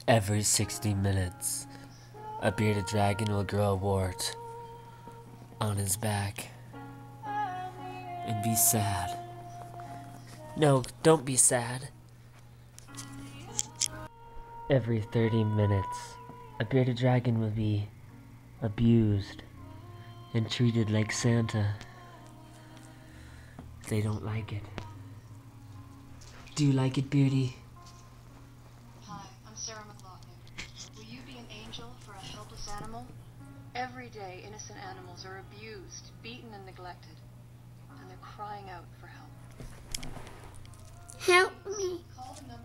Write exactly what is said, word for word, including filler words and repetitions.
Every sixty minutes, a bearded dragon will grow a wart on his back and be sad. No, don't be sad. Every thirty minutes, a bearded dragon will be abused and treated like Santa. They don't like it. Do you like it, Beardy? Hi, I'm Sarah McLaughlin. Will you be an angel for a helpless animal? Every day, innocent animals are abused, beaten, and neglected, and they're crying out for help. Help me. Call the number